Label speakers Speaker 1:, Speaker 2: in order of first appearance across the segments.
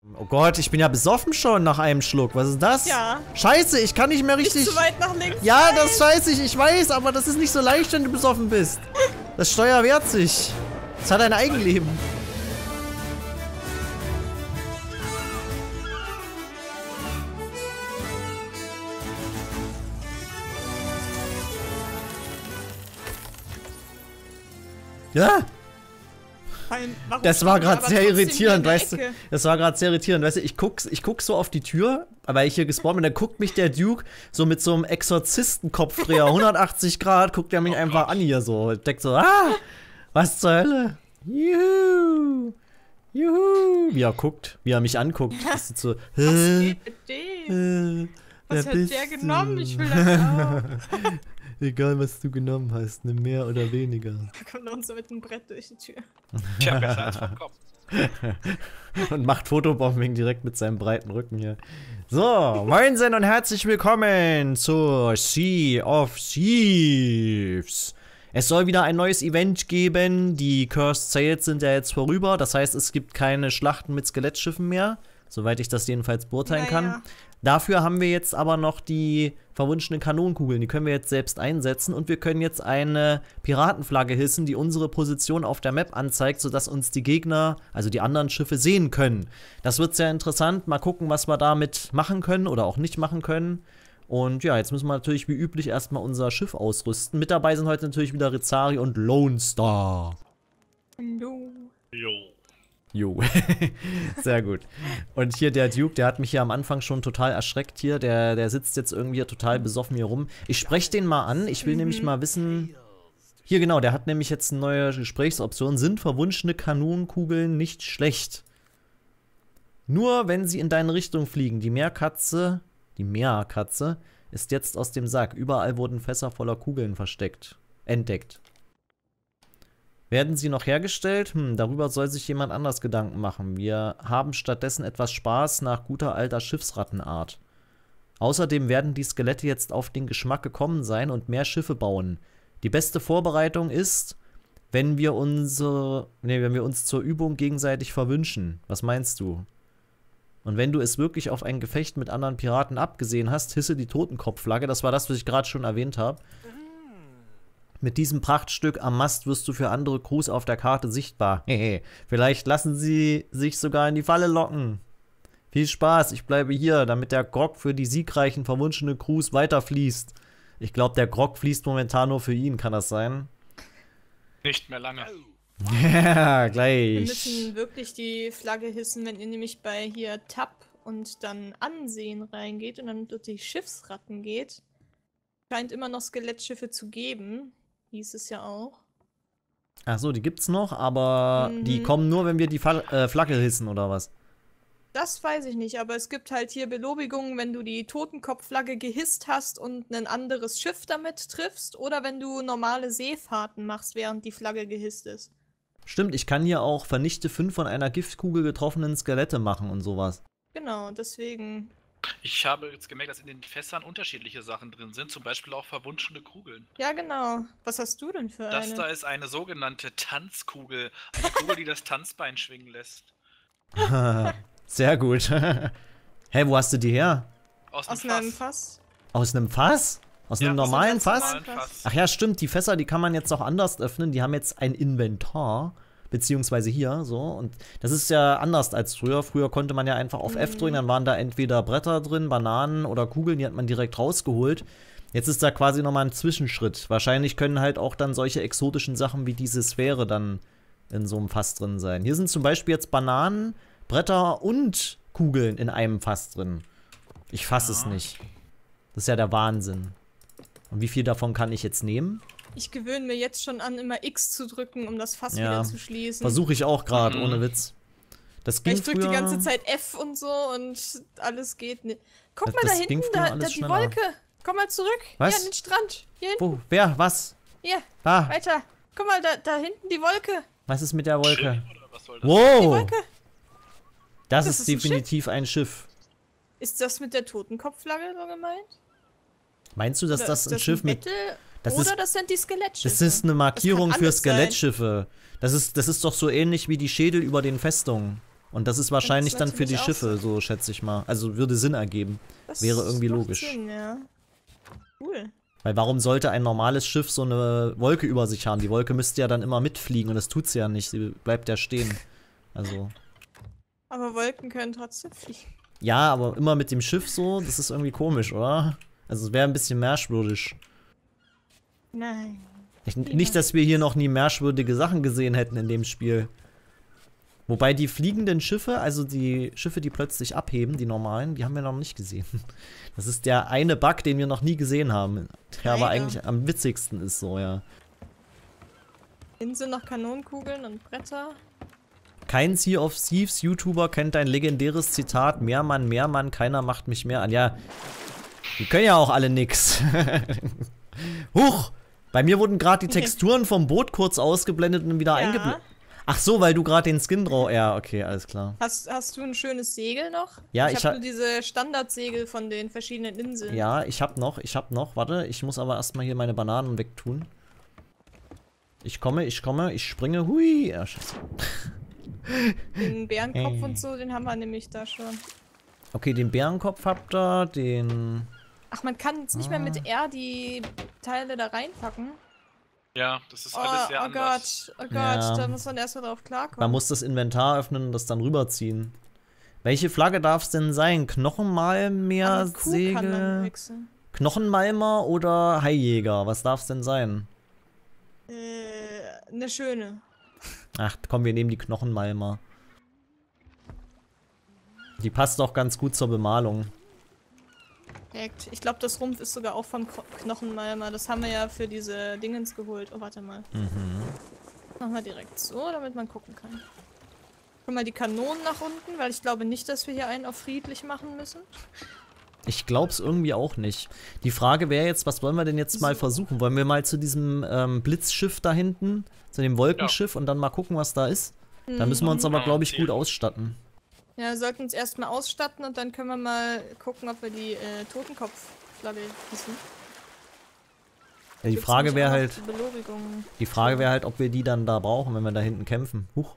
Speaker 1: Oh Gott, ich bin ja besoffen schon nach einem Schluck. Was ist das?
Speaker 2: Ja.
Speaker 1: Scheiße, ich kann nicht mehr richtig...
Speaker 2: Nicht zu weit nach links.
Speaker 1: Ja, das ist scheiße, ich weiß, aber das ist nicht so leicht, wenn du besoffen bist. Das Steuer wehrt sich. Es hat ein Eigenleben. Ja. Das war gerade sehr irritierend, weißt du. Das war gerade sehr irritierend, weißt du. Ich guck so auf die Tür, weil ich hier gespawnt bin, dann guckt mich der Duke so mit so einem Exorzistenkopfdreher 180 Grad, guckt er mich einfach an hier so. Und denkt so, was zur Hölle? Juhu. Juhu. Wie er guckt, wie er mich anguckt. Das ist so,
Speaker 2: was geht mit dem? Was hat der genommen? Ich will das auch.
Speaker 1: Egal, was du genommen hast, ne mehr oder weniger.
Speaker 2: Da kommt uns so mit einem Brett durch die Tür.
Speaker 3: Tja, besser als vom Kopf.
Speaker 1: Und macht Fotobombing direkt mit seinem breiten Rücken hier. So, moinsen und herzlich willkommen zur Sea of Thieves. Es soll wieder ein neues Event geben. Die Cursed Sails sind ja jetzt vorüber. Das heißt, es gibt keine Schlachten mit Skelettschiffen mehr. Soweit ich das jedenfalls beurteilen kann. Dafür haben wir jetzt aber noch die verwunschenen Kanonenkugeln. Die können wir jetzt selbst einsetzen. Und wir können jetzt eine Piratenflagge hissen, die unsere Position auf der Map anzeigt, sodass uns die Gegner, also die anderen Schiffe, sehen können. Das wird sehr interessant. Mal gucken, was wir damit machen können oder auch nicht machen können. Und ja, jetzt müssen wir natürlich wie üblich erstmal unser Schiff ausrüsten. Mit dabei sind heute natürlich wieder Rizari und Lone Star.
Speaker 2: Hallo.
Speaker 3: Jo.
Speaker 1: Jo, sehr gut. Und hier der Duke, der hat mich hier am Anfang schon total erschreckt hier. Der sitzt jetzt irgendwie total besoffen hier rum. Ich spreche den mal an. Ich will nämlich mal wissen... Hier genau, der hat nämlich jetzt eine neue Gesprächsoption. Sind verwunschene Kanonenkugeln nicht schlecht? Nur wenn sie in deine Richtung fliegen. Die Meerkatze ist jetzt aus dem Sack. Überall wurden Fässer voller Kugeln entdeckt. Werden sie noch hergestellt? Darüber soll sich jemand anders Gedanken machen. Wir haben stattdessen etwas Spaß nach guter alter Schiffsrattenart. Außerdem werden die Skelette jetzt auf den Geschmack gekommen sein und mehr Schiffe bauen. Die beste Vorbereitung ist, wenn wir uns zur Übung gegenseitig verwünschen. Was meinst du? Und wenn du es wirklich auf ein Gefecht mit anderen Piraten abgesehen hast, hisse die Totenkopfflagge. Das war das, was ich gerade schon erwähnt habe. Mit diesem Prachtstück am Mast wirst du für andere Crews auf der Karte sichtbar. Vielleicht lassen sie sich sogar in die Falle locken. Viel Spaß, ich bleibe hier, damit der Grog für die siegreichen, verwunschene Crews weiterfließt. Ich glaube, der Grog fließt momentan nur für ihn, kann das sein?
Speaker 3: Nicht mehr lange.
Speaker 1: Ja, gleich.
Speaker 2: Wir müssen wirklich die Flagge hissen, wenn ihr nämlich bei hier Tab und dann Ansehen reingeht und dann durch die Schiffsratten geht. Scheint immer noch Skelettschiffe zu geben. Hieß es ja auch.
Speaker 1: Ach so, die gibt's noch, aber die kommen nur, wenn wir die Flagge hissen, oder was?
Speaker 2: Das weiß ich nicht, aber es gibt halt hier Belobigungen, wenn du die Totenkopfflagge gehisst hast und ein anderes Schiff damit triffst, oder wenn du normale Seefahrten machst, während die Flagge gehisst ist.
Speaker 1: Stimmt, ich kann hier auch vernichte 5 von einer Giftkugel getroffenen Skelette machen und sowas.
Speaker 2: Genau, deswegen...
Speaker 3: Ich habe jetzt gemerkt, dass in den Fässern unterschiedliche Sachen drin sind, zum Beispiel auch verwunschene Kugeln.
Speaker 2: Ja, genau. Was hast du denn für eine?
Speaker 3: Das da ist eine sogenannte Tanzkugel. Eine Kugel, die das Tanzbein schwingen lässt.
Speaker 1: Sehr gut. Hä, wo hast du die her?
Speaker 3: Aus
Speaker 2: einem Fass.
Speaker 1: Aus einem Fass? Aus einem normalen Fass?
Speaker 3: Fass?
Speaker 1: Ach ja, stimmt. Die Fässer, die kann man jetzt auch anders öffnen. Die haben jetzt ein Inventar. Beziehungsweise hier, so. Und das ist ja anders als früher. Früher konnte man ja einfach auf F drücken, dann waren da entweder Bretter drin, Bananen oder Kugeln, die hat man direkt rausgeholt. Jetzt ist da quasi nochmal ein Zwischenschritt. Wahrscheinlich können halt auch dann solche exotischen Sachen wie diese Sphäre dann in so einem Fass drin sein. Hier sind zum Beispiel jetzt Bananen, Bretter und Kugeln in einem Fass drin. Ich fasse es nicht. Das ist ja der Wahnsinn. Und wie viel davon kann ich jetzt nehmen?
Speaker 2: Ich gewöhne mir jetzt schon an, immer X zu drücken, um das Fass wieder zu schließen.
Speaker 1: Versuche ich auch gerade, ohne Witz. Das ging
Speaker 2: ich drücke die ganze Zeit F und so und alles geht nicht. Guck mal da hinten, da die Wolke. Komm mal zurück.
Speaker 1: Was?
Speaker 2: Hier an den Strand. Hier hinten.
Speaker 1: Wo? Wer? Was?
Speaker 2: Hier.
Speaker 1: Da.
Speaker 2: Weiter. Guck mal, da hinten die Wolke.
Speaker 1: Was ist mit der Wolke?
Speaker 3: Oder was soll das?
Speaker 1: Wow.
Speaker 2: Die Wolke.
Speaker 1: Das ist definitiv ein Schiff.
Speaker 2: Ist das mit der Totenkopfflagge so gemeint?
Speaker 1: Meinst du, dass das ein Schiff mit...
Speaker 2: Das sind die Skelettschiffe.
Speaker 1: Das ist eine Markierung für Skelettschiffe. Das ist doch so ähnlich wie die Schädel über den Festungen Und das ist wahrscheinlich
Speaker 2: Das
Speaker 1: dann für die
Speaker 2: natürlich auch
Speaker 1: Schiffe, so schätze ich mal. Also würde Sinn ergeben.
Speaker 2: Das
Speaker 1: Wäre irgendwie
Speaker 2: macht
Speaker 1: logisch.
Speaker 2: Sinn, ja. Cool.
Speaker 1: Weil warum sollte ein normales Schiff so eine Wolke über sich haben? Die Wolke müsste ja dann immer mitfliegen und das tut sie ja nicht. Sie bleibt ja stehen. Also.
Speaker 2: Aber Wolken können trotzdem fliegen.
Speaker 1: Ja, aber immer mit dem Schiff so, das ist irgendwie komisch, oder? Also es wäre ein bisschen merkwürdig.
Speaker 2: Nein.
Speaker 1: Nicht, dass wir hier noch nie merkwürdige Sachen gesehen hätten in dem Spiel. Wobei die fliegenden Schiffe, also die Schiffe, die plötzlich abheben, die normalen, die haben wir noch nicht gesehen. Das ist der eine Bug, den wir noch nie gesehen haben. Der aber eigentlich am witzigsten ist so, ja.
Speaker 2: Insel noch Kanonenkugeln und Bretter.
Speaker 1: Kein Sea of Thieves YouTuber kennt ein legendäres Zitat: Mehr Mann, keiner macht mich mehr an. Ja, die können ja auch alle nix. Huch! Bei mir wurden gerade die Texturen vom Boot kurz ausgeblendet und wieder eingeblendet. Ach so, weil du gerade den Skin drauf. Ja, okay, alles klar.
Speaker 2: Hast du ein schönes Segel noch?
Speaker 1: Ja,
Speaker 2: ich habe nur diese Standardsegel von den verschiedenen Inseln.
Speaker 1: Ja, ich hab noch. Warte, ich muss aber erstmal hier meine Bananen wegtun. Ich komme, ich springe. Hui! Ja, scheiße.
Speaker 2: Den Bärenkopf und so, den haben wir nämlich da schon.
Speaker 1: Okay, den Bärenkopf habt ihr, den...
Speaker 2: Ach, man kann jetzt nicht mehr mit R die Teile da reinpacken.
Speaker 3: Ja, das ist alles sehr anders.
Speaker 2: Oh Gott,
Speaker 1: Ja.
Speaker 2: da muss man erstmal drauf klarkommen.
Speaker 1: Man muss das Inventar öffnen und das dann rüberziehen. Welche Flagge darf es denn sein? Knochenmalmer, Segel, Knochenmalmer oder Haijäger? Was darf es denn sein?
Speaker 2: Eine schöne.
Speaker 1: Ach komm, wir nehmen die Knochenmalmer. Die passt auch ganz gut zur Bemalung.
Speaker 2: Perfekt. Ich glaube, das Rumpf ist sogar auch vom Knochenmalmer. Das haben wir ja für diese Dingens geholt. Oh, warte mal. Machen wir direkt so, damit man gucken kann. Guck mal die Kanonen nach unten, weil ich glaube nicht, dass wir hier einen auf friedlich machen müssen.
Speaker 1: Ich glaub's irgendwie auch nicht. Die Frage wäre jetzt, was wollen wir denn jetzt mal versuchen? Wollen wir mal zu diesem Blitzschiff da hinten, zu dem Wolkenschiff und dann mal gucken, was da ist? Da müssen wir uns aber, glaube ich, gut ausstatten.
Speaker 2: Ja, wir sollten uns erstmal ausstatten und dann können wir mal gucken, ob wir die Totenkopfflagge hissen.
Speaker 1: Ja, die Frage wäre halt,
Speaker 2: Belobigung.
Speaker 1: ob wir die dann da brauchen, wenn wir da hinten kämpfen. Huch.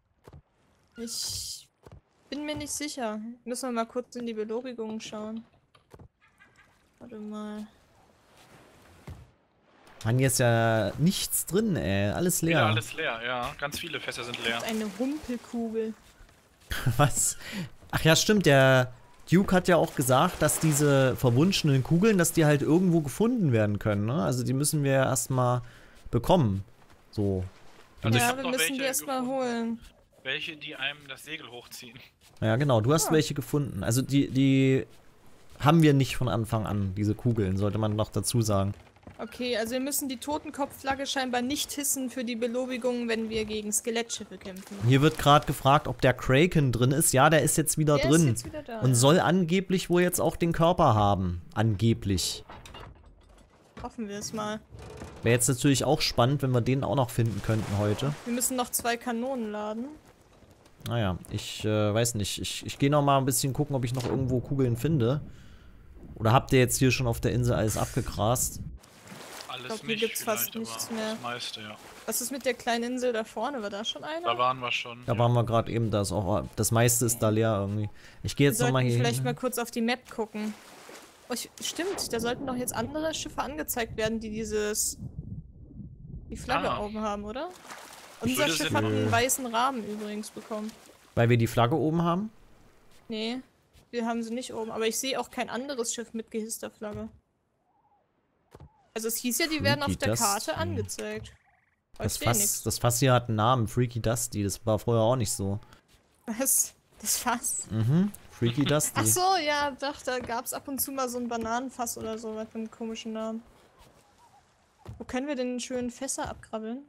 Speaker 2: Ich bin mir nicht sicher. Müssen wir mal kurz in die Belobigung schauen. Warte mal.
Speaker 1: Mann, hier ist ja nichts drin, ey. Alles leer.
Speaker 3: Ja, alles leer, ja. Ganz viele Fässer sind leer.
Speaker 2: Eine Rumpelkugel.
Speaker 1: Was? Ach ja, stimmt, der Duke hat ja auch gesagt, dass diese verwunschenen Kugeln, dass die halt irgendwo gefunden werden können, ne? Also die müssen wir erstmal bekommen. So.
Speaker 3: Also
Speaker 2: Ja, wir müssen die erstmal holen.
Speaker 3: Welche, die einem das Segel hochziehen.
Speaker 1: Ja, genau, du hast welche gefunden. Also die haben wir nicht von Anfang an, diese Kugeln, sollte man noch dazu sagen.
Speaker 2: Okay, also wir müssen die Totenkopfflagge scheinbar nicht hissen für die Belobigung, wenn wir gegen Skelettschiffe kämpfen.
Speaker 1: Hier wird gerade gefragt, ob der Kraken drin ist. Ja, der ist jetzt wieder drin.
Speaker 2: Der ist jetzt wieder da.
Speaker 1: Und soll angeblich wohl jetzt auch den Körper haben. Angeblich.
Speaker 2: Hoffen wir es mal.
Speaker 1: Wäre jetzt natürlich auch spannend, wenn wir den auch noch finden könnten heute.
Speaker 2: Wir müssen noch 2 Kanonen laden.
Speaker 1: Naja, ich weiß nicht. Ich gehe noch mal ein bisschen gucken, ob ich noch irgendwo Kugeln finde. Oder habt ihr jetzt hier schon auf der Insel alles abgegrast?
Speaker 3: Alles
Speaker 2: Ich glaube, hier
Speaker 3: nicht,
Speaker 2: gibt's fast
Speaker 3: vielleicht,
Speaker 2: nichts
Speaker 3: aber
Speaker 2: mehr.
Speaker 3: Das meiste, ja.
Speaker 2: Was ist mit der kleinen Insel da vorne? War da schon einer?
Speaker 3: Da waren wir schon.
Speaker 1: Da waren wir gerade eben, da ist auch, das meiste ist da leer irgendwie. Ich gehe jetzt
Speaker 2: wir
Speaker 1: noch mal
Speaker 2: sollten
Speaker 1: hier
Speaker 2: vielleicht
Speaker 1: hin.
Speaker 2: mal kurz auf die Map gucken. Oh, stimmt, da sollten doch jetzt andere Schiffe angezeigt werden, die die Flagge oben haben, oder? Unser
Speaker 3: würde
Speaker 2: Schiff
Speaker 3: Sinn
Speaker 2: hat einen
Speaker 1: machen.
Speaker 2: weißen Rahmen übrigens bekommen.
Speaker 1: Weil wir die Flagge oben haben?
Speaker 2: Nee, wir haben sie nicht oben. Aber ich sehe auch kein anderes Schiff mit gehisster Flagge. Also es hieß ja, die werden auf der Karte angezeigt.
Speaker 1: Das Fass hier hat einen Namen, Freaky Dusty. Das war vorher auch nicht so.
Speaker 2: Was? Das Fass?
Speaker 1: Mhm, Freaky Dusty.
Speaker 2: Ach so, ja, doch, da gab es ab und zu mal so ein Bananenfass oder so mit einem komischen Namen. Wo können wir denn schön Fässer abkrabbeln?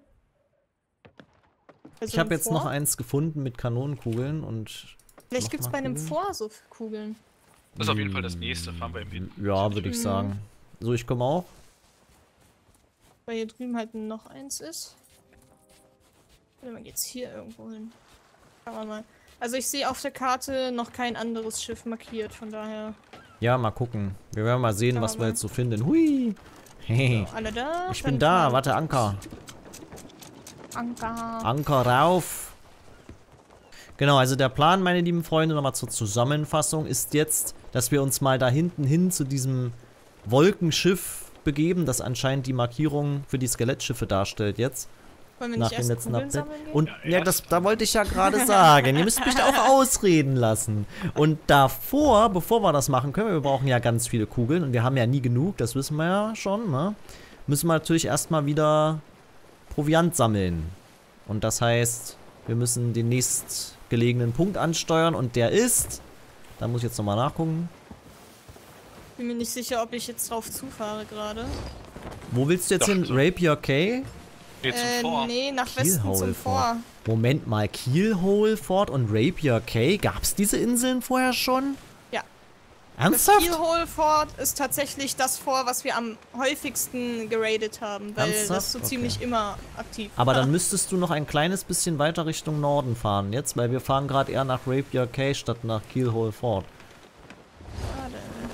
Speaker 1: Ich habe jetzt noch eins gefunden mit Kanonenkugeln und...
Speaker 2: Vielleicht gibt es bei einem Fort so Kugeln.
Speaker 3: Das ist auf jeden Fall das nächste. Fahren wir im Hin.
Speaker 1: Ja, würde ich sagen. So, ich komme auch.
Speaker 2: Weil hier drüben halt noch eins ist. Oder man geht's hier irgendwo hin. Schauen wir mal. Also ich sehe auf der Karte noch kein anderes Schiff markiert, von daher.
Speaker 1: Ja, mal gucken. Wir werden mal sehen, was wir jetzt so finden. Hui! Hey.
Speaker 2: So, alle da?
Speaker 1: Ich bin da, warte, Anker.
Speaker 2: Anker.
Speaker 1: Anker rauf. Genau, also der Plan, meine lieben Freunde, nochmal zur Zusammenfassung, ist jetzt, dass wir uns mal da hinten hin zu diesem Wolkenschiff begeben, das anscheinend die Markierung für die Skelettschiffe darstellt jetzt.
Speaker 2: Wollen wir
Speaker 1: Nach
Speaker 2: nicht
Speaker 1: dem
Speaker 2: erst
Speaker 1: letzten
Speaker 2: Kugeln
Speaker 1: Update.
Speaker 2: sammeln gehen?
Speaker 1: Und
Speaker 3: Ja,
Speaker 1: ja, da wollte ich ja gerade sagen. Ihr müsst mich da auch ausreden lassen. Und davor, bevor wir das machen können, wir brauchen ja ganz viele Kugeln und wir haben ja nie genug, das wissen wir ja schon, ne? Müssen wir natürlich erstmal wieder Proviant sammeln. Und das heißt, wir müssen den nächstgelegenen Punkt ansteuern und der ist, da muss ich jetzt nochmal nachgucken.
Speaker 2: Bin mir nicht sicher, ob ich jetzt drauf zufahre gerade.
Speaker 1: Wo willst du jetzt
Speaker 3: Doch,
Speaker 1: hin?
Speaker 3: so.
Speaker 1: Rapier Cay?
Speaker 3: Geht zum Vor.
Speaker 2: Nee, nach Westen
Speaker 1: Keelhole
Speaker 2: zum Vor.
Speaker 1: Moment mal, Keelhole Fort und Rapier Cay, gab's diese Inseln vorher schon?
Speaker 2: Ja.
Speaker 1: Ernsthaft?
Speaker 2: Das Keelhole Fort ist tatsächlich das Fort, was wir am häufigsten geradet haben, weil
Speaker 1: Ernsthaft?
Speaker 2: das so
Speaker 1: Okay.
Speaker 2: ziemlich immer aktiv
Speaker 1: Aber
Speaker 2: war.
Speaker 1: dann müsstest du noch ein kleines bisschen weiter Richtung Norden fahren jetzt, weil wir fahren gerade eher nach Rapier Cay statt nach Keelhole Fort.
Speaker 2: Schade.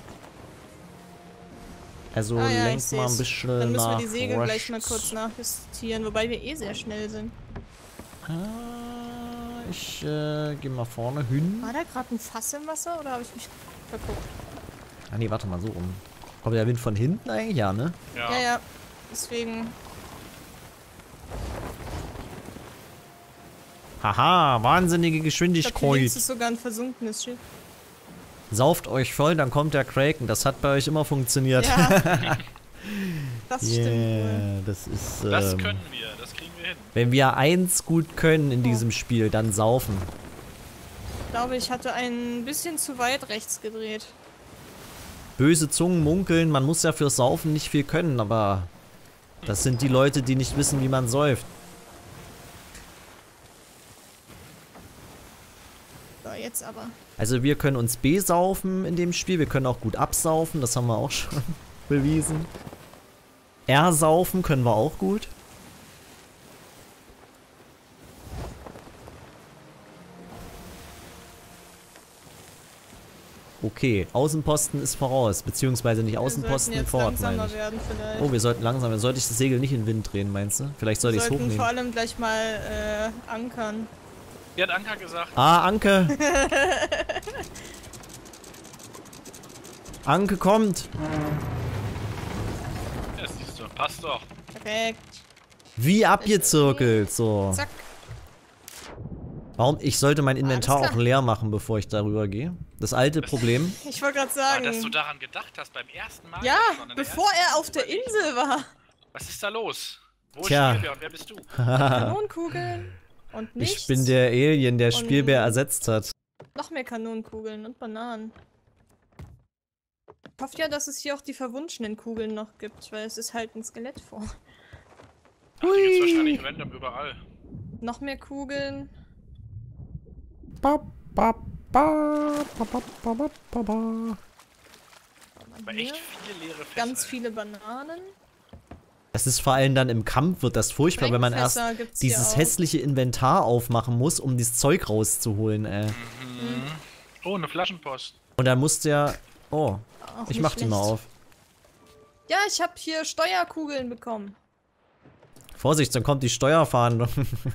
Speaker 1: Also
Speaker 2: Ah ja,
Speaker 1: lenk
Speaker 2: ich
Speaker 1: mal ein
Speaker 2: seh's.
Speaker 1: bisschen
Speaker 2: Dann müssen wir
Speaker 1: nach
Speaker 2: die Segel gleich
Speaker 1: rechts.
Speaker 2: mal kurz nachjustieren, wobei wir eh sehr schnell sind.
Speaker 1: Ich geh mal vorne hin.
Speaker 2: War da gerade ein Fass im Wasser oder habe ich mich verguckt?
Speaker 1: Ah nee, warte mal, so rum. Kommt der Wind von hinten eigentlich? Ja, ne?
Speaker 3: Ja.
Speaker 2: Ja, ja. Deswegen.
Speaker 1: Haha, wahnsinnige
Speaker 2: Ich glaube, hier links
Speaker 1: Geschwindigkeit.
Speaker 2: ist sogar ein versunkenes Schiff.
Speaker 1: Sauft euch voll, dann kommt der Kraken. Das hat bei euch immer funktioniert.
Speaker 2: Ja. Das stimmt wohl.
Speaker 1: Yeah, das ist.
Speaker 3: Das können wir, das kriegen wir hin.
Speaker 1: Wenn wir eins gut können in
Speaker 2: Oh.
Speaker 1: diesem Spiel, dann saufen.
Speaker 2: Ich glaube, ich hatte ein bisschen zu weit rechts gedreht.
Speaker 1: Böse Zungen munkeln, man muss ja fürs Saufen nicht viel können, aber das sind die Leute, die nicht wissen, wie man säuft.
Speaker 2: So, jetzt aber.
Speaker 1: Also wir können uns besaufen in dem Spiel, wir können auch gut absaufen, das haben wir auch schon bewiesen. Ersaufen können wir auch gut. Okay, Außenposten ist voraus, beziehungsweise nicht Außenposten,
Speaker 2: wir sollten jetzt
Speaker 1: Fort,
Speaker 2: langsamer
Speaker 1: meine ich.
Speaker 2: werden vielleicht.
Speaker 1: Oh, wir sollten langsam, dann sollte ich das Segel nicht in den Wind drehen, meinst du? Vielleicht sollte
Speaker 2: wir
Speaker 1: ich es
Speaker 2: sollten vor
Speaker 1: hochnehmen.
Speaker 2: allem gleich mal ankern.
Speaker 3: Wie hat Anka gesagt?
Speaker 1: Ah, Anke! Anke kommt!
Speaker 3: Ja, siehst du, passt doch.
Speaker 2: Perfekt.
Speaker 1: Wie abgezirkelt, so.
Speaker 2: Zack.
Speaker 1: Warum? Ich sollte mein Inventar
Speaker 2: Alles
Speaker 1: auch
Speaker 2: klar.
Speaker 1: leer machen, bevor ich darüber gehe. Das alte Problem.
Speaker 2: Ich wollte gerade
Speaker 3: Aber dass du
Speaker 2: sagen.
Speaker 3: daran gedacht hast beim ersten Mal.
Speaker 2: Ja,
Speaker 3: schon in der
Speaker 2: bevor
Speaker 3: ersten
Speaker 2: er auf der
Speaker 3: Überlegung.
Speaker 2: Insel war.
Speaker 3: Was ist da los? Wo ist
Speaker 1: Tja.
Speaker 3: Spielbär und wer bist du?
Speaker 2: Kanonenkugeln und nichts.
Speaker 1: Ich bin der Alien, der
Speaker 2: Und-
Speaker 1: Spielbär ersetzt hat.
Speaker 2: Noch mehr Kanonenkugeln und Bananen. Ich hoffe ja, dass es hier auch die verwunschenen Kugeln noch gibt, weil es ist halt ein Skelett vor.
Speaker 3: Ach, die gibt's wahrscheinlich random überall.
Speaker 2: Noch mehr Kugeln.
Speaker 1: Ba, ba, ba, ba, ba, ba, ba, ba, ba.
Speaker 3: Aber
Speaker 2: Hier.
Speaker 3: echt viele leere Fässer.
Speaker 2: Ganz viele Bananen.
Speaker 1: Das ist vor allem dann im Kampf, wird das furchtbar, wenn man erst
Speaker 2: Sprengfässer gibt's hier
Speaker 1: dieses
Speaker 2: auch.
Speaker 1: hässliche Inventar aufmachen muss, um dieses Zeug rauszuholen, ey.
Speaker 3: Oh, eine Flaschenpost.
Speaker 1: Und dann musst du ja... Oh,
Speaker 2: Auch
Speaker 1: ich
Speaker 2: nicht
Speaker 1: mach die mal
Speaker 2: schlecht.
Speaker 1: auf.
Speaker 2: Ja, ich habe hier Steuerkugeln bekommen.
Speaker 1: Vorsicht, dann kommt die Steuerfahndung.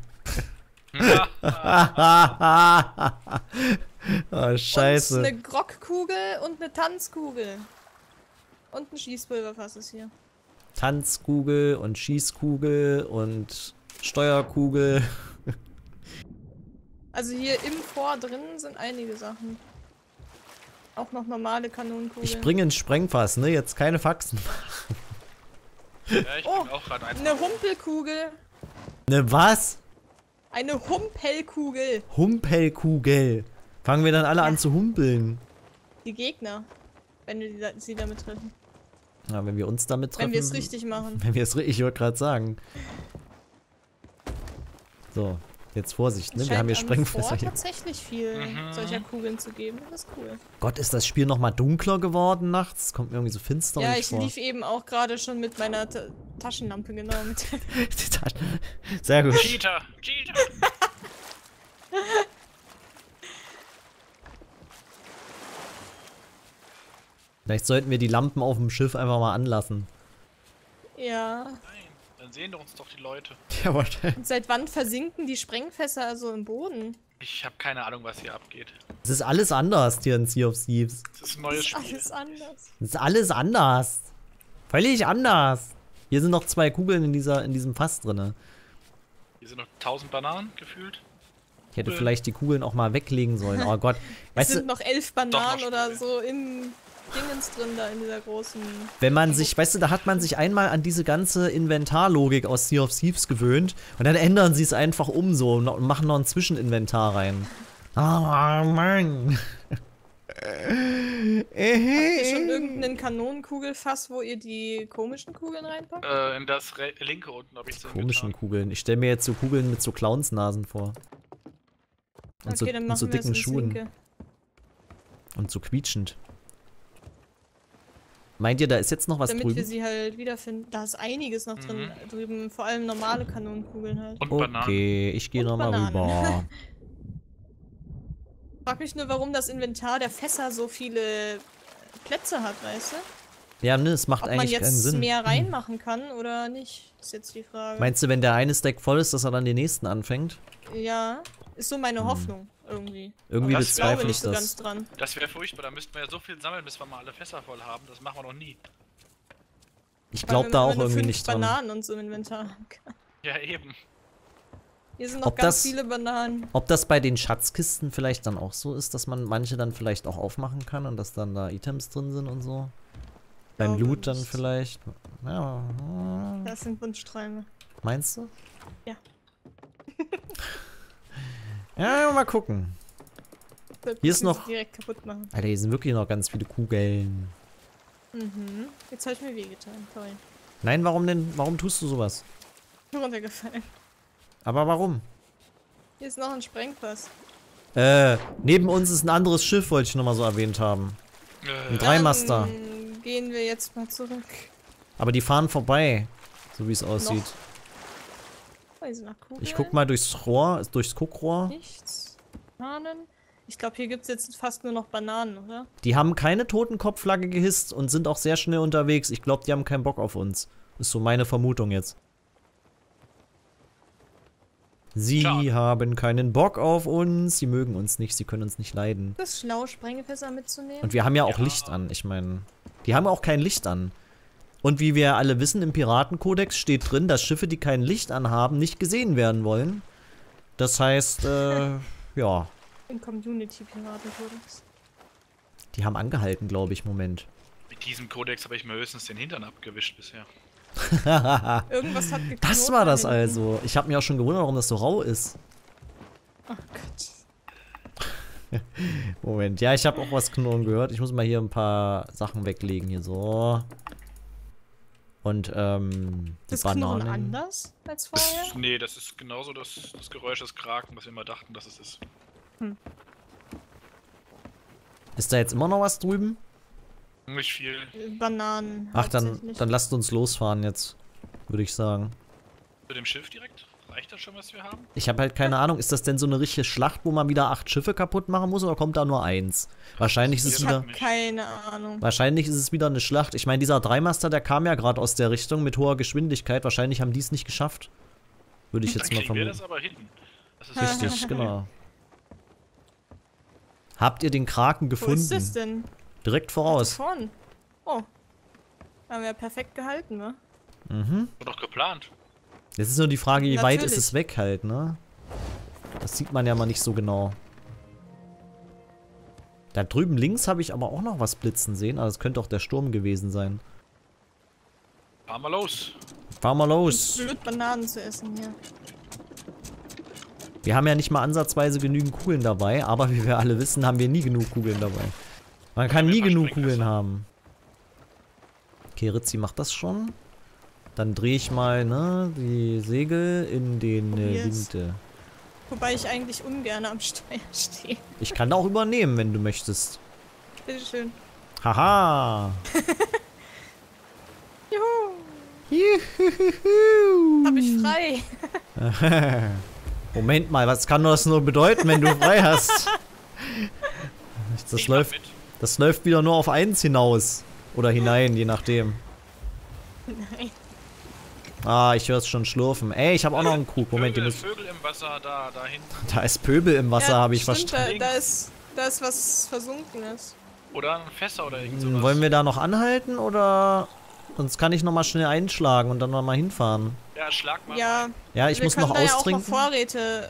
Speaker 1: Oh, scheiße.
Speaker 2: Und eine Grogkugel und eine Tanzkugel. Und ein Schießpulverfass ist hier.
Speaker 1: Tanzkugel und Schießkugel und Steuerkugel.
Speaker 2: Also hier im Fort drin sind einige Sachen. Auch noch normale Kanonenkugeln.
Speaker 1: Ich bringe ein Sprengfass, ne? Jetzt keine Faxen.
Speaker 3: Ja, ich
Speaker 2: Oh,
Speaker 3: bin auch gerade eins.
Speaker 2: eine Humpelkugel.
Speaker 1: Ne, was?
Speaker 2: Eine Humpelkugel.
Speaker 1: Humpelkugel. Fangen wir dann alle an zu humpeln.
Speaker 2: Die Gegner. Wenn wir sie damit treffen.
Speaker 1: Ja, wenn wir uns damit treffen.
Speaker 2: Wenn wir es richtig machen.
Speaker 1: Wenn wir es richtig, ich wollte gerade sagen. So, jetzt Vorsicht, ne? Wir haben hier
Speaker 2: Scheint am
Speaker 1: Sprengfässer
Speaker 2: Fort
Speaker 1: hier.
Speaker 2: tatsächlich viel
Speaker 3: Mhm.
Speaker 2: solcher Kugeln zu geben. Das ist cool.
Speaker 1: Gott, ist das Spiel nochmal dunkler geworden nachts? Kommt mir irgendwie so finster
Speaker 2: Ja,
Speaker 1: nicht
Speaker 2: ich
Speaker 1: vor.
Speaker 2: lief eben auch gerade schon mit meiner Taschenlampe, genau. Mit
Speaker 1: Sehr gut.
Speaker 3: Cheater! Cheater!
Speaker 1: Vielleicht sollten wir die Lampen auf dem Schiff einfach mal anlassen.
Speaker 2: ja.
Speaker 3: Nein, dann sehen doch uns doch die Leute.
Speaker 1: Ja, wahrscheinlich.
Speaker 2: Und seit wann versinken die Sprengfässer also im Boden?
Speaker 3: Ich habe keine Ahnung, was hier abgeht.
Speaker 1: Es ist alles anders hier in Sea of Thieves.
Speaker 3: Das ist ein neues Spiel.
Speaker 2: Alles anders.
Speaker 1: Es ist alles anders. Völlig anders. Hier sind noch 2 Kugeln in diesem Fass drinne.
Speaker 3: Hier sind noch 1000 Bananen gefühlt.
Speaker 1: Ich hätte vielleicht die Kugeln auch mal weglegen sollen. Oh Gott.
Speaker 2: Es
Speaker 1: Weißt
Speaker 2: sind
Speaker 1: du,
Speaker 2: noch 11 Bananen
Speaker 3: noch
Speaker 2: oder
Speaker 3: Spiele.
Speaker 2: so im Dingens drin, da in dieser großen...
Speaker 1: wenn man sich, weißt du, da hat man sich einmal an diese ganze Inventarlogik aus Sea of Thieves gewöhnt und dann ändern sie es einfach um so und machen noch ein Zwischeninventar rein. Oh Mann.
Speaker 2: Habt ihr schon irgendeinen Kanonenkugelfass, wo ihr die komischen Kugeln reinpackt?
Speaker 3: In das linke unten habe ich so
Speaker 1: Komischen Kugeln. Ich stelle mir jetzt so Kugeln mit so Clownsnasen vor. Und
Speaker 2: Okay, dann
Speaker 1: so,
Speaker 2: machen
Speaker 1: so
Speaker 2: wir
Speaker 1: dicken
Speaker 2: es ins
Speaker 1: Schuhen.
Speaker 2: Linke.
Speaker 1: Und so quietschend. Meint ihr, da ist jetzt noch was
Speaker 2: Damit wir
Speaker 1: drüben?
Speaker 2: sie halt wiederfinden. Da ist einiges noch drin drüben. Vor allem normale Kanonenkugeln halt.
Speaker 3: Und Bananen.
Speaker 1: Okay, ich gehe
Speaker 2: Und
Speaker 1: nochmal
Speaker 2: Bananen.
Speaker 1: rüber.
Speaker 2: Frag mich nur, warum das Inventar der Fässer so viele Plätze hat, weißt du?
Speaker 1: Ja, ne, es macht
Speaker 2: Ob man
Speaker 1: eigentlich keinen
Speaker 2: jetzt
Speaker 1: Sinn.
Speaker 2: mehr reinmachen kann oder nicht, ist jetzt die Frage.
Speaker 1: Meinst du, wenn der eine Stack voll ist, dass er dann den nächsten anfängt?
Speaker 2: Ja, ist so meine Hoffnung irgendwie.
Speaker 1: Irgendwie
Speaker 2: Aber
Speaker 3: Das
Speaker 2: ich glaube
Speaker 1: bezweifle
Speaker 2: nicht
Speaker 1: ich
Speaker 2: so
Speaker 1: das.
Speaker 2: ganz dran.
Speaker 3: Das wäre furchtbar, da müssten wir ja so viel sammeln, bis wir mal alle Fässer voll haben. Das machen wir noch nie.
Speaker 1: Ich
Speaker 2: Vor
Speaker 1: glaube
Speaker 2: allem,
Speaker 1: da
Speaker 2: wenn
Speaker 1: auch
Speaker 2: man nur
Speaker 1: irgendwie
Speaker 2: 5
Speaker 1: nicht dran.
Speaker 2: Bananen und so im Inventar haben kann.
Speaker 3: Ja, eben.
Speaker 2: Hier sind noch
Speaker 1: Ob
Speaker 2: ganz
Speaker 1: das-
Speaker 2: viele Bananen.
Speaker 1: Ob das bei den Schatzkisten vielleicht dann auch so ist, dass man manche dann vielleicht auch aufmachen kann und dass dann da Items drin sind und so? Beim
Speaker 2: Glaube
Speaker 1: Loot dann
Speaker 2: nicht.
Speaker 1: vielleicht? Ja,
Speaker 2: Das sind Wunschträume.
Speaker 1: meinst du?
Speaker 2: Ja.
Speaker 1: Ja, mal gucken. Hier ist
Speaker 2: Müssen
Speaker 1: noch-
Speaker 2: sie direkt kaputt machen.
Speaker 1: Alter, hier sind wirklich noch ganz viele Kugeln.
Speaker 2: Mhm. Jetzt habe ich mir wehgetan. Toll.
Speaker 1: Nein, warum denn? Warum tust du sowas?
Speaker 2: Runtergefallen.
Speaker 1: Aber warum?
Speaker 2: Hier ist noch ein Sprengpass.
Speaker 1: Neben uns ist ein anderes Schiff, wollte ich nochmal so erwhnt haben. Ein Dreimaster.
Speaker 2: Dann gehen wir jetzt mal zurück.
Speaker 1: Aber die fahren vorbei, so wie es aussieht.
Speaker 2: Oh, hier sind noch Kugeln.
Speaker 1: Ich guck mal durchs Rohr, durchs Guckrohr.
Speaker 2: Nichts. Bananen. Ich glaube, hier gibt es jetzt fast nur noch Bananen, oder?
Speaker 1: Die haben keine Totenkopfflagge gehisst und sind auch sehr schnell unterwegs. Ich glaube, die haben keinen Bock auf uns. Ist so meine Vermutung jetzt. Sie
Speaker 3: Schade.
Speaker 1: haben keinen Bock auf uns. Sie mögen uns nicht. Sie können uns nicht leiden.
Speaker 2: Das ist schlau, Sprengfässer mitzunehmen.
Speaker 1: Und wir haben ja auch
Speaker 3: Ja.
Speaker 1: Licht an. Ich meine, die haben auch kein Licht an. Und wie wir alle wissen, im Piratenkodex steht drin, dass Schiffe, die kein Licht anhaben, nicht gesehen werden wollen. Das heißt, ja.
Speaker 2: Im Community-Piratenkodex.
Speaker 1: Die haben angehalten, glaube ich. Moment.
Speaker 3: Mit diesem Kodex habe ich mir höchstens den Hintern abgewischt bisher.
Speaker 2: Irgendwas hat geknurrt.
Speaker 1: Das war das
Speaker 2: da hinten.
Speaker 1: also. Ich habe mich auch schon gewundert, warum das so rau ist.
Speaker 2: Oh Gott.
Speaker 1: Moment, ja, ich habe auch was knurren gehört. Ich muss mal hier ein paar Sachen weglegen. Hier so. Und, die
Speaker 2: Das Knurren
Speaker 1: Bananen.
Speaker 2: anders als vorher?
Speaker 3: Nee, das ist genauso das Geräusch des Kraken, was wir immer dachten, dass es ist.
Speaker 1: Ist da jetzt immer noch was drüben?
Speaker 3: Nicht viel.
Speaker 2: Bananen.
Speaker 1: Ach, dann
Speaker 2: hauptsächlich.
Speaker 1: lasst uns losfahren jetzt. Würde ich sagen.
Speaker 3: Mit dem Schiff direkt? Reicht das schon, was wir haben?
Speaker 1: Ich habe halt keine Ahnung, ist das denn so eine richtige Schlacht, wo man wieder 8 Schiffe kaputt machen muss oder kommt da nur 1? Wahrscheinlich ist es
Speaker 3: Ich
Speaker 1: wieder.
Speaker 3: hab-
Speaker 2: Keine Ahnung.
Speaker 1: Wahrscheinlich ist es wieder eine Schlacht. Ich meine, dieser Dreimaster, der kam ja gerade aus der Richtung mit hoher Geschwindigkeit. Wahrscheinlich haben die es nicht geschafft. Würde ich
Speaker 3: Dann
Speaker 1: jetzt mal
Speaker 3: kriegen wir das
Speaker 1: vermuten.
Speaker 3: aber hin. Das ist
Speaker 1: Richtig, genau. Habt ihr den Kraken
Speaker 2: Wo ist
Speaker 1: gefunden?
Speaker 2: das denn?
Speaker 1: Direkt voraus.
Speaker 2: Vorn. Oh. Haben wir ja perfekt gehalten, ne?
Speaker 1: Mhm.
Speaker 3: doch geplant.
Speaker 1: Jetzt ist nur die Frage, wie weit ist
Speaker 2: Natürlich.
Speaker 1: es weg halt, ne? Das sieht man ja mal nicht so genau. Da drüben links habe ich aber auch noch was blitzen sehen. Aber das könnte auch der Sturm gewesen sein.
Speaker 3: Fahren wir los.
Speaker 1: Fahr mal los.
Speaker 2: Blöd, Bananen zu essen hier.
Speaker 1: Wir haben ja nicht mal ansatzweise genügend Kugeln dabei. Aber wie wir alle wissen, haben wir nie genug Kugeln dabei. Man kann nie genug Kugeln haben. Okay, Ritzi macht das schon. Dann drehe ich mal, ne, die Segel in den
Speaker 2: Probier's.
Speaker 1: Winde.
Speaker 2: Wobei ich eigentlich ungern am Steuer stehe.
Speaker 1: Ich kann auch übernehmen, wenn du möchtest.
Speaker 2: Bitteschön.
Speaker 1: Haha.
Speaker 2: Juhu.
Speaker 1: Juhuhuhu.
Speaker 2: Hab ich frei.
Speaker 1: Moment mal, was kann das nur bedeuten, wenn du frei hast?
Speaker 3: Ich mach mit.
Speaker 1: Das läuft wieder nur auf 1 hinaus. Oder hinein, je nachdem.
Speaker 2: Nein.
Speaker 1: Ah, ich höre es schon schlurfen. Ey, ich habe auch noch einen Krug. Moment, die müssen...
Speaker 3: Vögel im Wasser, da hinten.
Speaker 1: Da ist Pöbel im Wasser, habe ich
Speaker 2: stimmt,
Speaker 1: verstanden.
Speaker 2: da ist was Versunkenes.
Speaker 3: Oder ein Fässer oder irgend sowas.
Speaker 1: Wollen wir da noch anhalten oder... Sonst kann ich nochmal schnell einschlagen und dann nochmal hinfahren.
Speaker 3: Ja, schlag mal.
Speaker 2: Ja,
Speaker 1: Ja, ich muss noch
Speaker 2: da ja
Speaker 1: austrinken.
Speaker 2: auch noch Vorräte.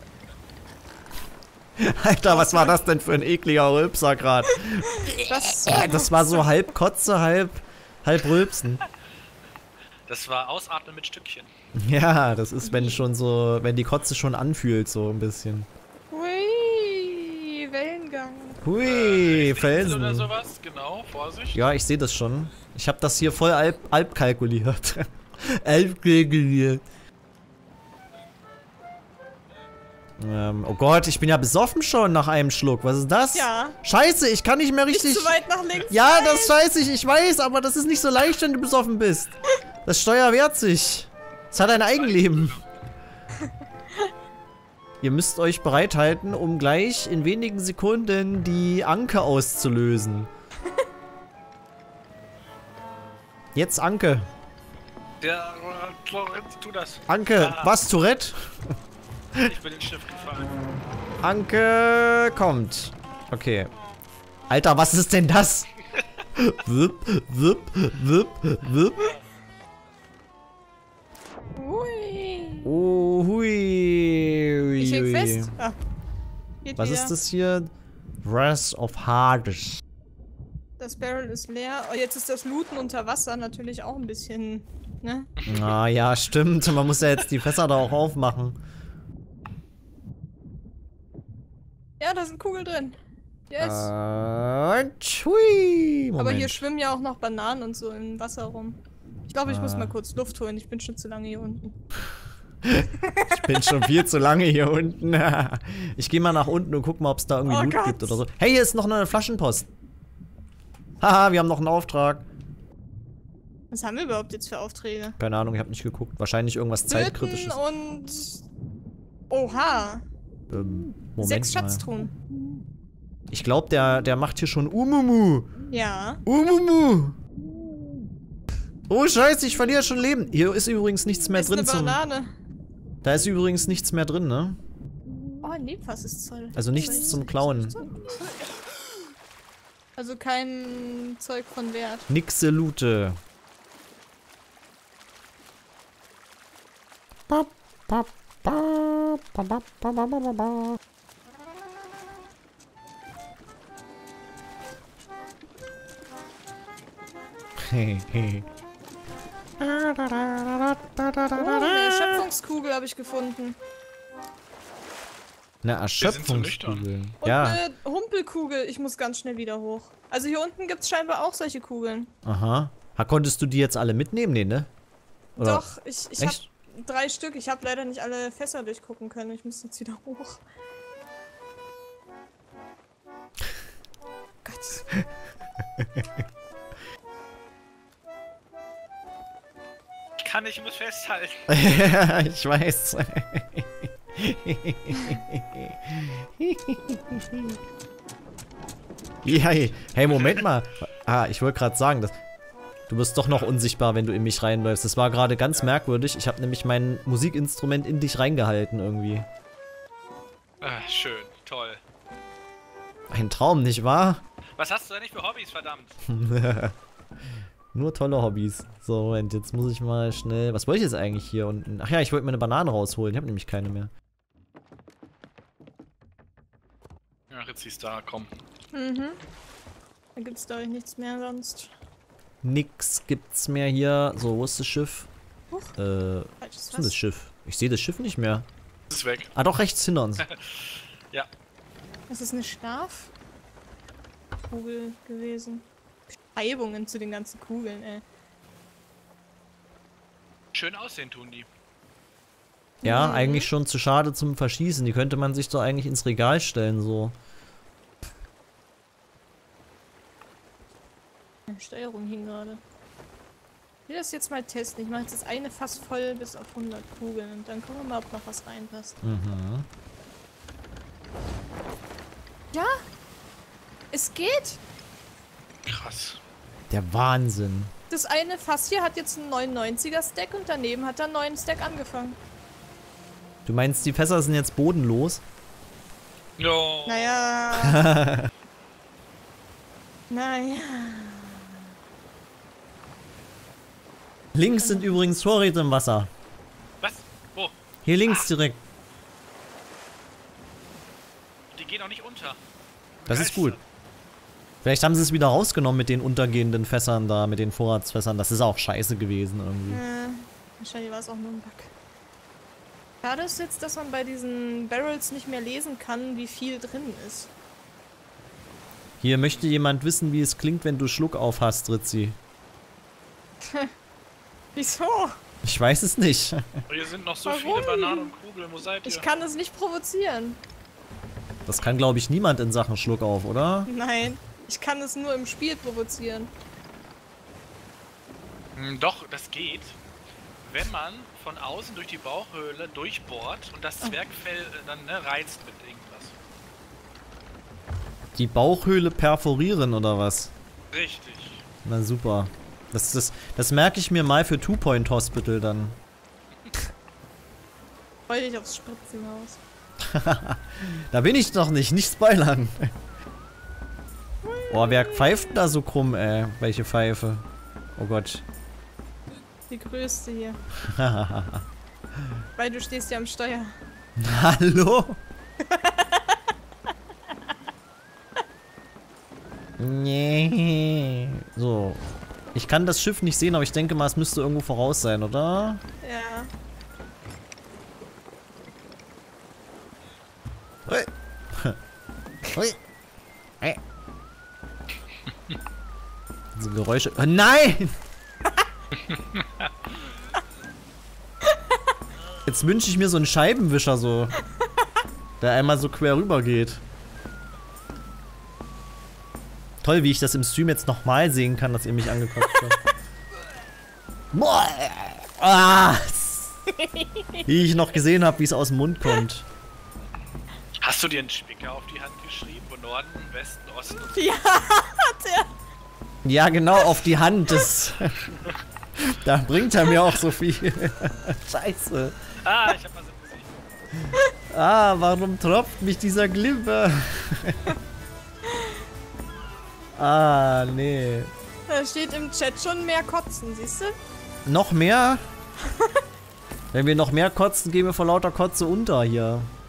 Speaker 1: Alter, was war das denn für ein ekliger Rülpser gerade? Das war so halb Kotze, halb Rülpsen.
Speaker 3: Das war Ausatmen mit Stückchen.
Speaker 1: Ja, das ist, wenn die Kotze schon anfühlt, so ein bisschen.
Speaker 2: Hui, Wellengang.
Speaker 1: Hui,
Speaker 3: Oder
Speaker 1: Felsen.
Speaker 3: sowas, genau, Vorsicht.
Speaker 1: Ja, ich sehe das schon. Ich habe das hier voll Alp kalkuliert. Alp kalkuliert. Oh Gott, ich bin ja besoffen schon nach einem Schluck. Was ist das?
Speaker 2: Ja.
Speaker 1: Scheiße, ich kann nicht mehr richtig...
Speaker 2: Nicht zu weit nach links.
Speaker 1: Ja,
Speaker 2: Nein.
Speaker 1: das scheiße ich weiß, aber das ist nicht so leicht, wenn du besoffen bist. Das Steuer wehrt sich. Es hat ein Eigenleben. Ihr müsst euch bereithalten, um gleich in wenigen Sekunden die Anke auszulösen. Jetzt Anke.
Speaker 3: Der tu das.
Speaker 1: Anke,
Speaker 3: Ah.
Speaker 1: was, Tourette?
Speaker 3: Ich bin ins Schiff gefallen.
Speaker 1: Anke kommt. Okay. Alter, was ist denn das? Wupp, wupp, wupp, wupp.
Speaker 2: Hui.
Speaker 1: Oh, hui.
Speaker 2: Ich häng
Speaker 1: hui.
Speaker 2: fest. Ah, geht
Speaker 1: Was
Speaker 2: wieder.
Speaker 1: ist das hier? Wrath of Hades.
Speaker 2: Das Barrel ist leer. Oh, jetzt ist das Looten unter Wasser natürlich auch ein bisschen, ne?
Speaker 1: Ah, ja, stimmt. Man muss ja jetzt die Fässer da auch aufmachen.
Speaker 2: Ja, da sind Kugeln drin. Yes.
Speaker 1: Und hui. Moment.
Speaker 2: Aber hier schwimmen ja auch noch Bananen und so im Wasser rum. Ich glaube, ich muss mal kurz Luft holen. Ich bin schon zu lange hier unten.
Speaker 1: Ich bin schon viel zu lange hier unten. Ich gehe mal nach unten und guck mal, ob es da irgendwie
Speaker 2: Oh
Speaker 1: Loot
Speaker 2: Gott.
Speaker 1: gibt oder so. Hey, hier ist noch eine Flaschenpost. Haha, wir haben noch einen Auftrag.
Speaker 2: Was haben wir überhaupt jetzt für Aufträge?
Speaker 1: Keine Ahnung, ich habe nicht geguckt. Wahrscheinlich irgendwas
Speaker 2: Töten
Speaker 1: Zeitkritisches.
Speaker 2: und... Oha.
Speaker 1: Moment
Speaker 2: 6
Speaker 1: mal.
Speaker 2: Schatztruhen.
Speaker 1: Ich glaube, der macht hier schon Umumu.
Speaker 2: Ja.
Speaker 1: Umumu. Oh, scheiße, ich verliere schon Leben. Hier ist übrigens nichts mehr
Speaker 2: Ist
Speaker 1: drin
Speaker 2: eine
Speaker 1: zum...
Speaker 2: Banane.
Speaker 1: Da ist übrigens nichts mehr drin, ne?
Speaker 2: Oh, ein Lebfass ist Zoll.
Speaker 1: Also nichts zum Klauen.
Speaker 2: Also kein Zeug von Wert.
Speaker 1: Nixe Lute. Ba, ba, ba, ba, ba, ba, ba, ba, ba.
Speaker 2: Oh, eine Erschöpfungskugel habe ich gefunden.
Speaker 1: Eine
Speaker 3: nüchtern.
Speaker 1: Erschöpfungskugel.
Speaker 2: Und
Speaker 1: Ja.
Speaker 2: eine Humpelkugel. Ich muss ganz schnell wieder hoch. Also hier unten gibt es scheinbar auch solche Kugeln.
Speaker 1: Aha. Konntest du die jetzt alle mitnehmen? Nee, ne? Oder?
Speaker 2: Doch, ich habe
Speaker 1: Echt?
Speaker 2: 3 Stück. Ich habe leider nicht alle Fässer durchgucken können. Ich muss jetzt wieder hoch. Gott.
Speaker 3: Ich kann nicht, ich muss festhalten.
Speaker 1: Ich weiß. Ja, hey, Moment mal. Ah, ich wollte gerade sagen, du wirst doch noch unsichtbar, wenn du in mich reinläufst. Das war gerade ganz merkwürdig. Ich habe nämlich mein Musikinstrument in dich reingehalten irgendwie.
Speaker 3: Ah, schön, toll.
Speaker 1: Ein Traum, nicht wahr?
Speaker 3: Was hast du denn nicht für Hobbys, verdammt?
Speaker 1: Nur tolle Hobbys. So, Moment, jetzt muss ich mal schnell... Was wollte ich jetzt eigentlich hier unten? Ach ja, ich wollte mir eine Banane rausholen. Ich habe nämlich keine mehr.
Speaker 3: Ach, jetzt siehst du da, komm.
Speaker 2: Mhm. Da gibt's glaube ich nichts mehr sonst.
Speaker 1: Nix gibt's mehr hier. So, wo ist das Schiff?
Speaker 2: Huch.
Speaker 1: Was
Speaker 2: Falsches
Speaker 1: ist denn das
Speaker 2: Fass.
Speaker 1: Schiff? Ich sehe das Schiff nicht mehr.
Speaker 3: Es ist weg.
Speaker 1: Ah, doch, rechts hinter uns.
Speaker 3: Ja.
Speaker 2: Das ist eine Schlafkugel gewesen. Beschreibungen zu den ganzen Kugeln, ey.
Speaker 3: Schön aussehen tun die.
Speaker 1: Ja,
Speaker 2: Mhm.
Speaker 1: eigentlich schon zu schade zum Verschießen. Die könnte man sich doch eigentlich ins Regal stellen, so.
Speaker 2: Meine Steuerung hing gerade. Ich will das jetzt mal testen. Ich mache jetzt das eine Fass voll bis auf 100 Kugeln und dann gucken wir mal, ob noch was reinpasst.
Speaker 1: Mhm.
Speaker 2: Ja! Es geht!
Speaker 3: Krass.
Speaker 1: Der Wahnsinn.
Speaker 2: Das eine Fass hier hat jetzt einen 99er-Stack und daneben hat er einen neuen Stack angefangen.
Speaker 1: Du meinst, die Fässer sind jetzt bodenlos?
Speaker 3: No.
Speaker 2: Naja. Naja.
Speaker 1: Links sind übrigens Vorräte im Wasser.
Speaker 3: Was? Wo?
Speaker 1: Hier links direkt.
Speaker 3: Die gehen auch nicht unter.
Speaker 1: Das ist gut. Vielleicht haben sie es wieder rausgenommen mit den untergehenden Fässern da, mit den Vorratsfässern. Das ist auch scheiße gewesen irgendwie.
Speaker 2: Wahrscheinlich war es auch nur ein Bug. Schade ist jetzt, dass man bei diesen Barrels nicht mehr lesen kann, wie viel drin ist.
Speaker 1: Hier möchte jemand wissen, wie es klingt, wenn du Schluck auf hast, Ritzi.
Speaker 2: Wieso?
Speaker 1: Ich weiß es nicht.
Speaker 3: Hier sind noch so
Speaker 2: Warum?
Speaker 3: viele Bananen und Kugeln. Wo seid ihr?
Speaker 2: Ich kann es nicht provozieren.
Speaker 1: Das kann, glaube ich, niemand in Sachen Schluck auf, oder?
Speaker 2: Nein, ich kann es nur im Spiel provozieren.
Speaker 3: Doch, das geht. Wenn man von außen durch die Bauchhöhle durchbohrt und das Zwergfell dann reizt mit irgendwas.
Speaker 1: Die Bauchhöhle perforieren, oder was?
Speaker 3: Richtig.
Speaker 1: Na super. Das merke ich mir mal für Two-Point Hospital dann.
Speaker 2: Freue dich aufs Spritzenhaus.
Speaker 1: Da bin ich doch nicht, nicht spoilern. Boah, wer pfeift da so krumm, ey? Welche Pfeife? Oh Gott.
Speaker 2: Die größte hier. Weil du stehst ja am Steuer.
Speaker 1: Hallo? Nee. So. Ich kann das Schiff nicht sehen, aber ich denke mal, es müsste irgendwo voraus sein, oder?
Speaker 2: Ja.
Speaker 1: Hui. Hui. Hey. Diese Geräusche. Oh, nein! Jetzt wünsche ich mir so einen Scheibenwischer so. Der einmal so quer rüber geht. Toll, wie ich das im Stream jetzt nochmal sehen kann, dass ihr mich angekotzt habt. Boah! Ah! Wie ich noch gesehen habe, wie es aus dem Mund kommt.
Speaker 3: Hast du dir einen Spicker auf die Hand geschrieben, wo Norden, Westen, Osten und
Speaker 2: Ja, hat er.
Speaker 1: Ja, genau, auf die Hand. Das, da bringt er mir auch so viel. Scheiße.
Speaker 3: Ah, ich hab was im Gesicht.
Speaker 1: Ah, warum tropft mich dieser Glimmer? Ah, nee.
Speaker 2: Da steht im Chat schon mehr kotzen, siehst du?
Speaker 1: Noch mehr? Wenn wir noch mehr kotzen, gehen wir vor lauter Kotze unter hier.